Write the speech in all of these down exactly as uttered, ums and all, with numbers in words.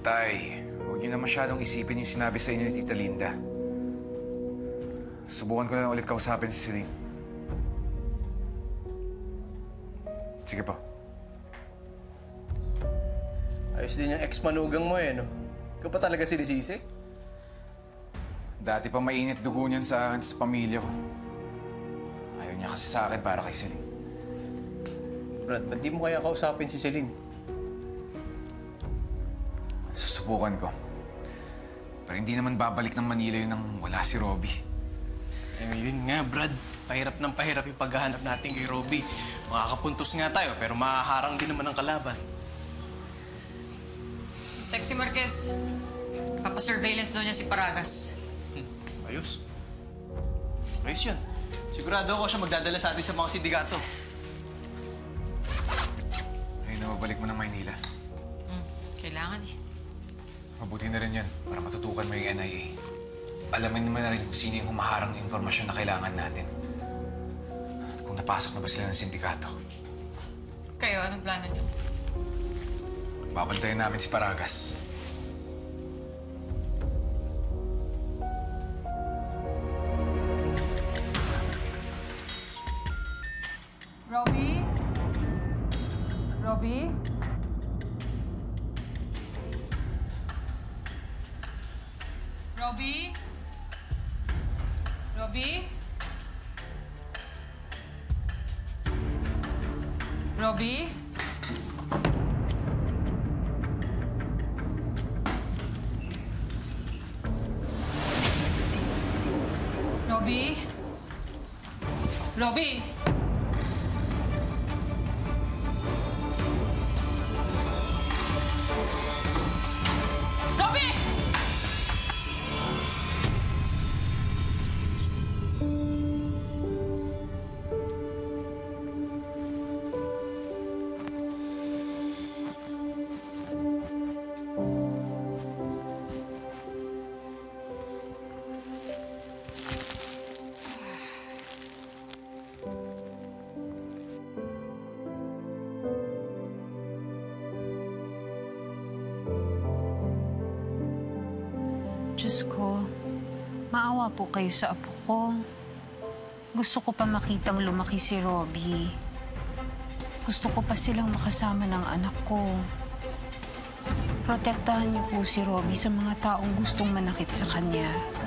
Tay, huwag niyo na masyadong isipin yung sinabi sa inyo ni Tita Linda. Subukan ko na lang ulit kausapin si Celine. Sige po. Ayos din yung ex-manugang mo eh, no? Ikaw pa talaga sinisisi? Dati pa mainit dugo niyan sa akin sa pamilya ko. Ayaw niya kasi sa akin para kay Celine. Brad, ba't di mo kaya kausapin si Celine? Susubukan ko. Pero hindi naman babalik ng Manila yun nang wala si Robbie. Eh, yun nga, Brad. Pahirap ng pahirap yung paghahanap natin kay Robbie. Makakapuntos nga tayo, pero mahaharang din naman ang kalaban. Taxi Marquez, papasurveillance daw niya si Paragas. Hmm, ayos. Ayos yun. Sigurado ako siya magdadala sa atin sa mga sindikato. Ay, nababalik mo ng Maynila. Hmm, kailangan eh. Mabuti na rin yun para matutukan mo yung N I A. Alamin naman na rin kung sino yung humaharang ng impormasyon na kailangan natin. At kung napasok na ba sila ng sindikato. Kayo, anong plano niyo? Babantayan namin si Paragas. Robbie? Robbie? Robbie? Robbie? Robbie? Robbie? Robbie? Robbie! Diyos ko, maawa po kayo sa apo ko. Gusto ko pa makitang lumaki si Robbie. Gusto ko pa silang makasama ng anak ko. Protektahan niyo po si Robbie sa mga taong gustong manakit sa kanya.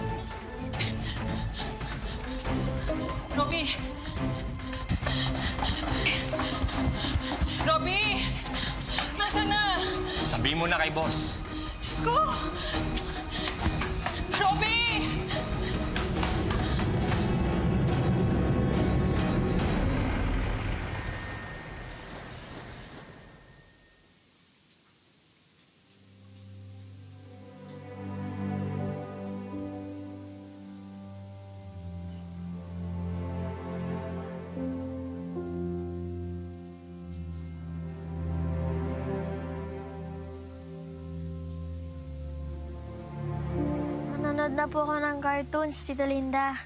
Robbie! Robbie! Nasaan na? Sabihin mo na kay boss. Diyos ko! Robbie! Nanonood na po ako ng cartoons, Tita Linda.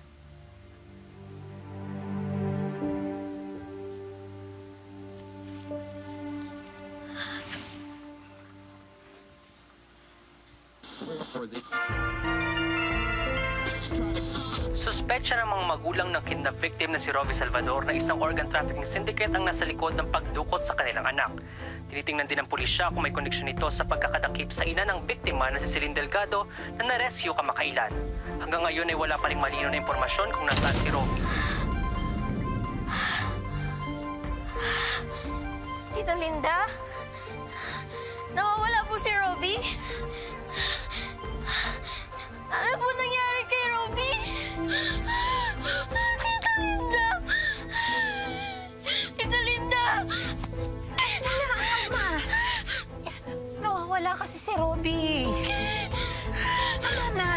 Suspetsya ng mga magulang ng kidnap victim na si Robbie Salvador na isang organ trafficking syndicate ang nasa likod ng pagdukot sa kanilang anak. Tinitingnan din ng pulisya kung may koneksyon ito sa pagkakadakip sa ina ng biktima na si Celine Delgado na na-rescue kamakailan. Hanggang ngayon ay wala pa ring malinaw na impormasyon kung nasaan si Robbie. Tita Linda? Nawawala po si Robbie? Ano po nangyari kay Robbie? Tita Linda! Tita Linda! Nawawala kasi si Robbie. Tama na.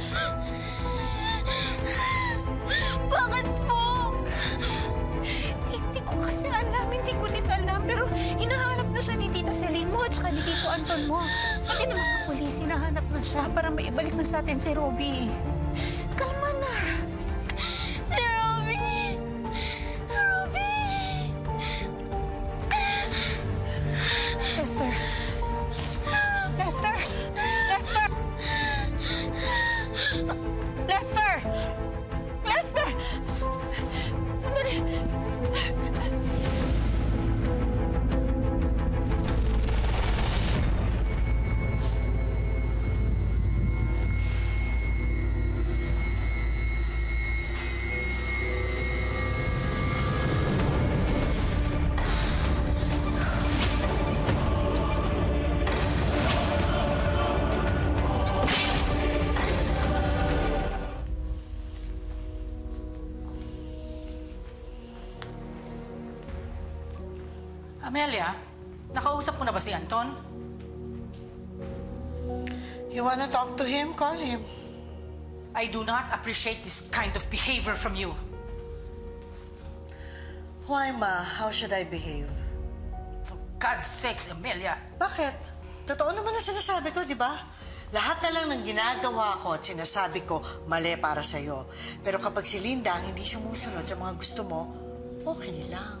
Bakit po? Hindi ko kasi alam, hindi ko din alam. Pero hinahanap na siya ni Tita Celine mo at saka ni Tito Anton mo. Pati ng mga polis, hinahanap na siya para maibalik na sa atin si Robbie. Kalma na. Si Robbie! Robbie! Lester. Lester! Amelia, nakausap mo na ba si Anton? You wanna talk to him? Call him. I do not appreciate this kind of behavior from you. Why, Ma? How should I behave? For God's sakes, Amelia. Bakit? Totoo naman ang sinasabi ko, di ba? Lahat na lang ng ginagawa ko at sinasabi ko, mali para sa'yo. Pero kapag si Linda ang hindi sumusunod sa mga gusto mo, okay lang.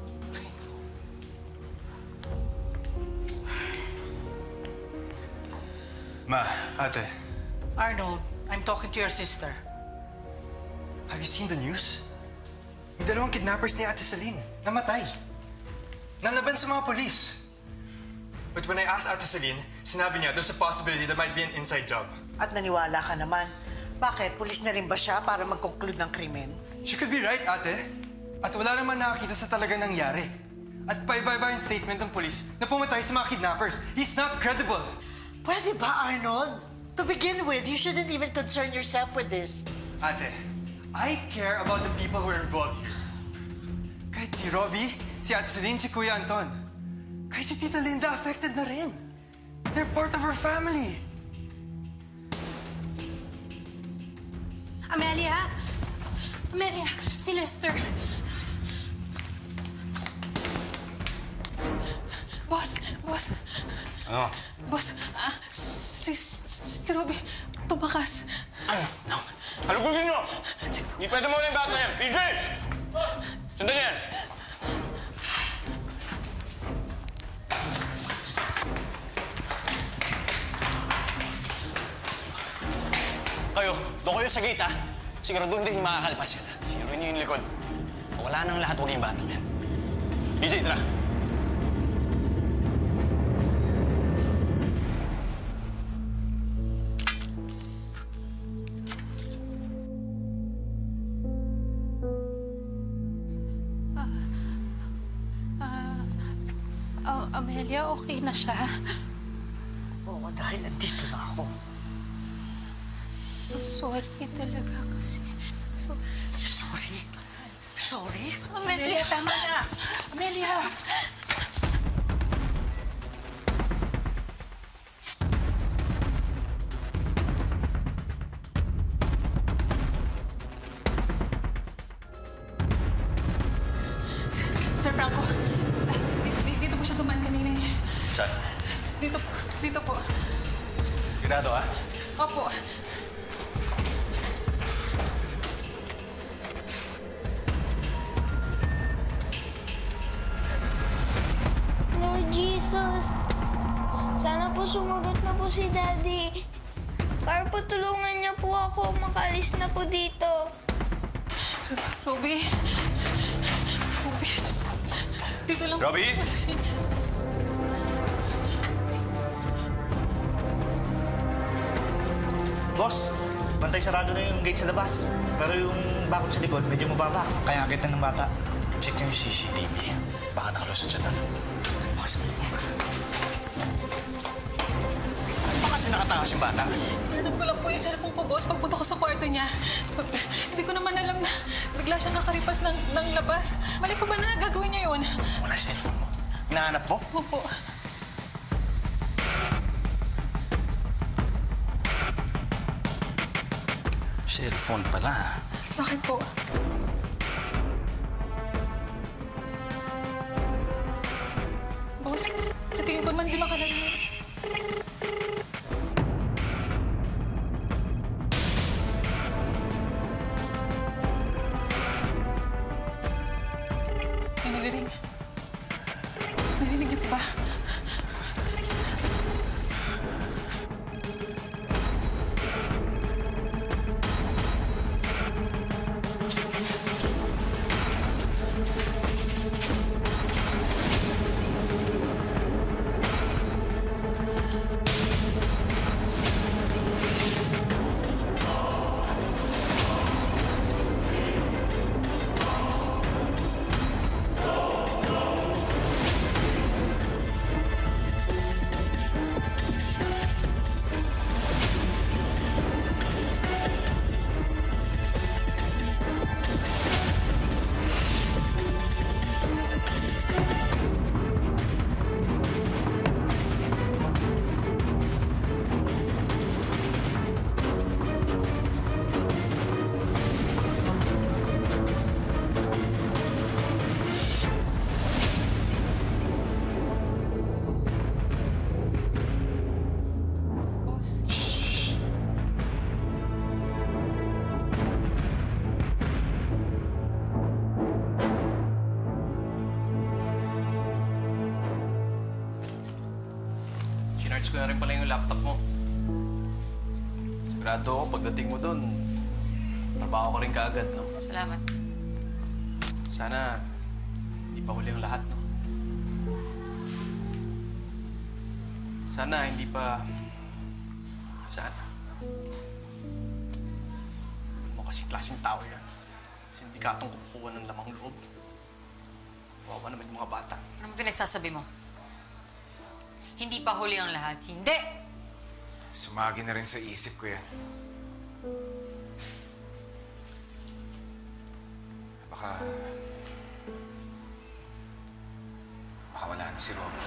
Ma, ate. Arnold, I'm talking to your sister. Have you seen the news? Yung dalawang kidnappers ni Ate Celine, namatay. Nalaban sa mga polis. But when I asked Ate Celine, sinabi niya there's a possibility there might be an inside job. At naniwala ka naman. Bakit? Pulis na rin ba siya para mag-conclude ng krimen? She could be right, ate. At wala naman nakakita sa talaga nangyari. At paiba-iba yung statement ng polis na pumatay sa mga kidnappers. He's not credible. Pwede ba, Arnold? To begin with, you shouldn't even concern yourself with this. Ate, I care about the people who are involved here. Kahit si Robbie, si Ate Celine, si Kuya Anton. Kahit si Tita Linda, affected na rin. They're part of our family. Amelia! Amelia! Si Lester! Boss! Boss! Ano? Boss, ah, si, si, si Robbie, tumakas. Ano? No. Halugugin nyo! Hindi pwede mo na yung bata yan! P J! Sundan yan! Kayo, doon kayo sa gate, ha? Siguraduhin din yung makakalpas yan. Sinurin niyo yung likod. Kung wala nang lahat, huwag yung batang yan. P J, tara! Oh, Amelia, okay na siya. Oo, dahil nandito na ako. Sorry talaga kasi. So, Sorry. Sorry? Amelia, tama na. Amelia! Sir Franco, ah, dito, dito po siya dumaan kanina eh. Saan? Dito po, dito po. Sigurado, ha? Opo. Lord Jesus, sana po sumagot na po si Daddy. Para po tulungan niya po ako makalis na po dito. Robbie. Robbie. Dito lang po Robbie? kasi. Boss, bantay sarado na yung gate sa labas. Pero yung bakod sa likod, medyo mababa. Kaya agad ng bata. Check niyo yung C C T V. Baka nakalusot siya doon. Ano ba kasi nakatakas yung bata? Hanap ko lang po yung cellphone ko, boss. Pagpunta ko sa kwarto niya. Hindi ko naman alam na bigla siyang nakaripas ng, ng labas. Mali ko ba na gagawin niya yun? Wala cellphone mo. Hinahanap mo? Opo. Cellphone pala. Bakit po? Boss, sa tingin ko naman di makalagay. May narinig. Narinig niyo ba? Chinarge ko na rin pala yung laptop mo. Sigurado ako, pagdating mo doon, trabaho ko rin kaagad, no? Salamat. Sana, hindi pa huli ang lahat, no? Sana, hindi pa... Sana. Mo kasing klaseng tao yan. Sindikatong kukuha ng lamang loob. Kawawa naman yung mga bata. Ano pinagsasabi mo? Hindi pa huli ang lahat. Hindi! Sumagi na rin sa isip ko yan. Baka... Baka wala na si Robbie.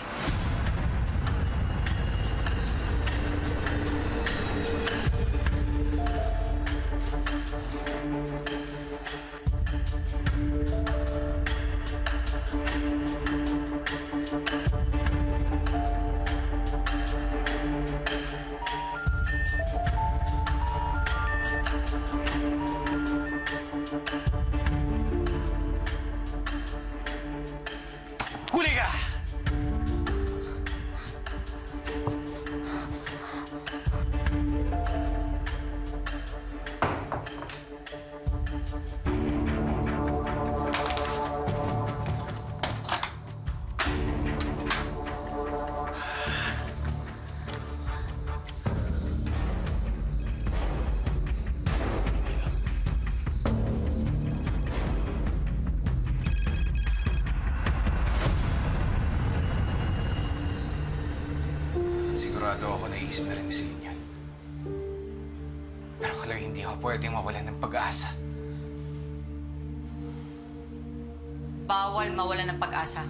Huli ka! Sigurado ako naisip na rin ni Celine yun. Pero kalaw hindi ako pwedeng mawalan ng pag-asa. Bawal mawalan ng pag-asa.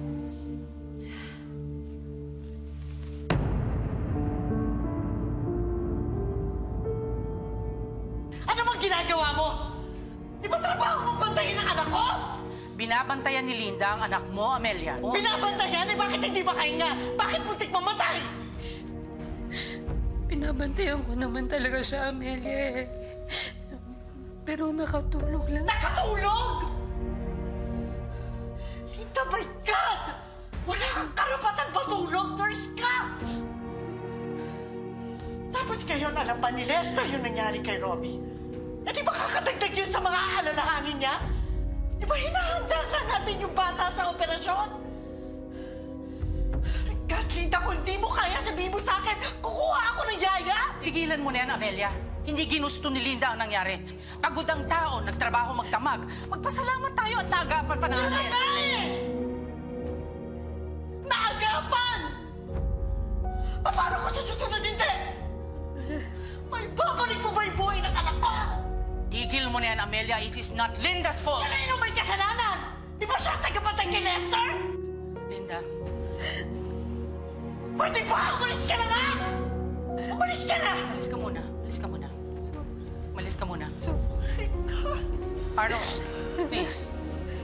Ano bang ginagawa mo? Di ba trabaho mong bantayin ang anak ko? Binabantayan ni Linda ang anak mo, Amelia. Binabantayan? Eh bakit hindi makahinga? Bakit muntik mamatay? Binabantayan ko naman talaga siya, Amelia. Pero nakatulog lang. Nakatulog? Linda, my God! Wala kang karapatan matulog! Nurse ka! Tapos ngayon, alam ba ni Lester yung nangyari kay Robbie? Eh di ba kakadagdag yun sa mga alalahanin niya? Di ba hinahanda ka natin yung bata sa operasyon? God, Linda, kung di mo kaya, sabihin mo sa akin, kukuha ako ng yaya! Tigilan mo na yan, Amelia. Hindi ginusto ni Linda ang nangyari. Pagod ang tao, nagtrabaho magdamag. Magpasalamat tayo at naagapan pa natin. Yun na nga eh! Naagapan! Paano ko sa susunod hindi? May babalik mo ba yung buhay ng anak ko? Tigil mo na yan, Amelia. It is not Linda's fault. Kanino may kasalanan? Di ba siya ang tagapatay kay Lester? Linda. Pwede ba? Umalis ka na nga! Umalis ka na! Malis ka muna. Malis ka muna. Malis ka muna. So, my God. Arnold, please.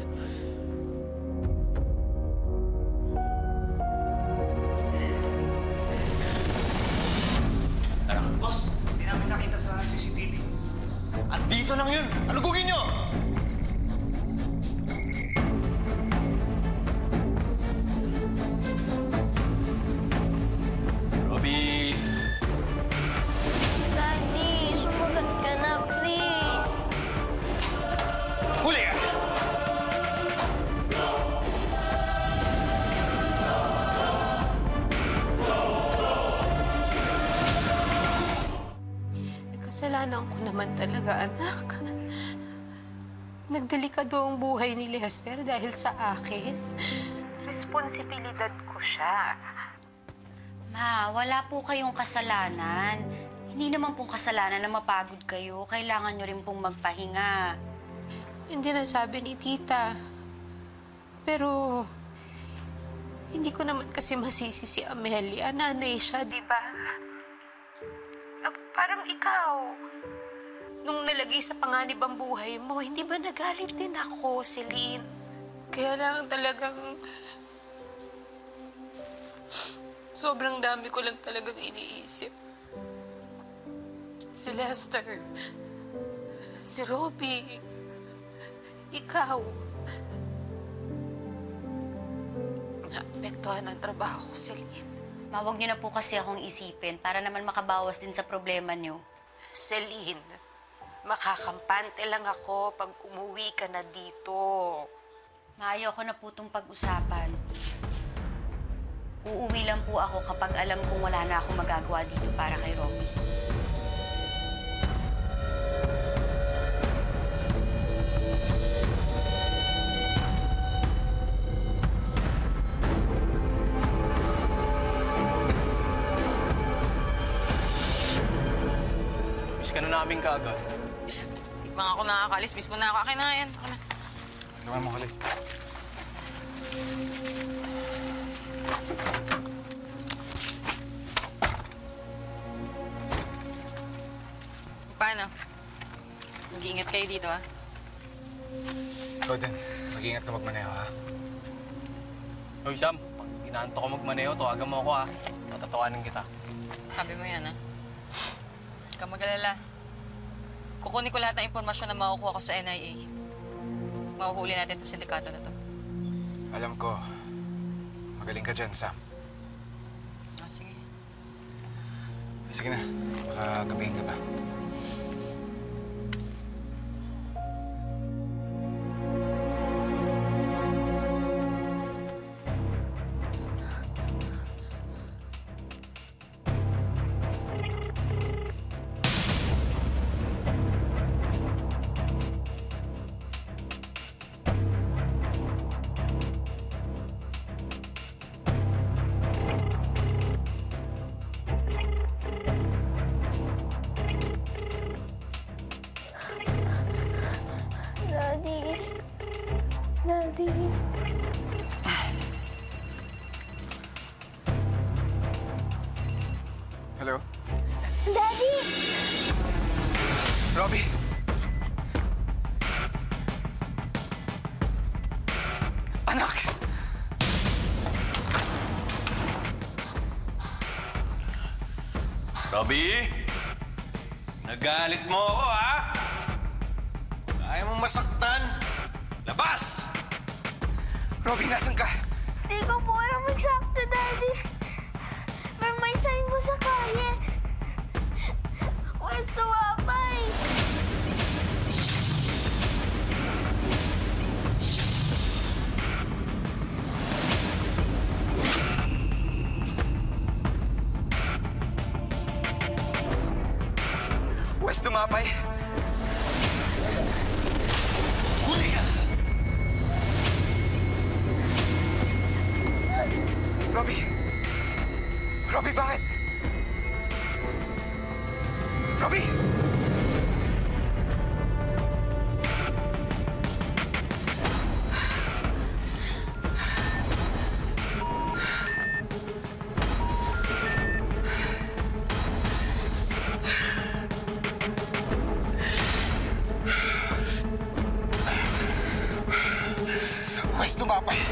Boss, hindi namin nakita sa C C T V. At dito lang yun! Alugugin nyo! Robbie! Daddy, sumagot ka na, please. Huli ka! Kasalanan ko naman talaga, anak. Nagdelikado ang buhay ni Lester dahil sa akin. Responsibilidad ko siya. Ma, wala po kayong kasalanan. Hindi naman pong kasalanan na mapagod kayo. Kailangan nyo rin pong magpahinga. Hindi na sabi ni Tita. Pero, hindi ko naman kasi masisi si Amelia. Nanay siya, di ba? Ah, parang ikaw. Nung nalagay sa panganib ang buhay mo, hindi ba nagalit din ako, Celine? Kaya lang talagang... Sobrang dami ko lang talagang iniisip. Si Lester, si Robbie, ikaw. Naapektuhan ang trabaho ko, Celine. Ma, huwag niyo na po kasi akong isipin para naman makabawas din sa problema niyo. Celine, makakampante lang ako pag umuwi ka na dito. Ma, ayoko na po itong pag-usapan. Uuwi lang po ako kapag alam kong wala na akong magagawa dito para kay Robbie. Miss ka na namin kaagad. Di pa nga ako nakakalis. Miss mo na ako. Akin na yan. Akin na. Tulungan mo, Kali. Paano? Mag-iingat kayo dito, ha? Ikaw din. Mag-ingat ka magmaneho, ha? Hoy, Sam. Pag inaanto ko magmaneho, tawagan mo ako, ha? Patatawanin kita. Sabi mo yan, ha? Huwag kang mag-alala. Kukunin ko lahat ng impormasyon na makukuha ko sa N I A. Mahuhuli natin itong sindikato na to. Alam ko. Magaling ka dyan, Sam. Ah, sige. Sige na. Baka gabihin ka pa. Daddy. Daddy. Hello? Daddy! Robbie! Anak! Robbie? Nagalit mo ako, ha? Kaya mong masaktan? Labas! Robbie, nasan ka? Di ko po alam eksakto, Daddy. Pero may sign mo sa kaya. Pwesto Wapay! West Dumapay. Huli ka! Robbie! Robbie, bakit? Robbie! West Dumapay.